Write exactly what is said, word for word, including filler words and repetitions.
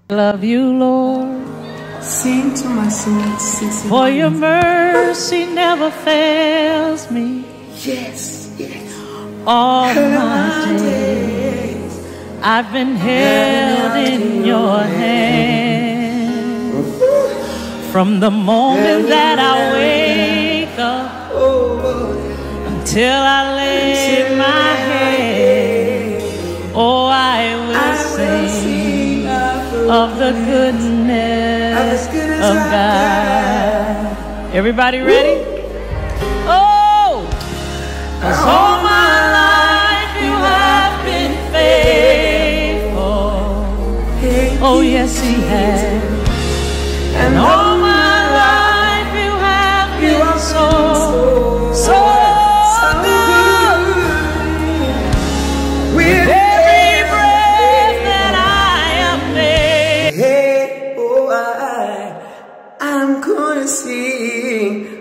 Love you, Lord. Sing to my soul, sing, for your mercy never fails me. Yes, yes. All my days I've been held in your hand. From the moment that I wake up until I lay my head, oh, I will sing of the goodness of God. Everybody ready? Oh, 'cause all my life you have been faithful. Oh, yes, he has. And all my life you have been so, so good. With every breath that I am made, hey, oh, I, I'm gonna sing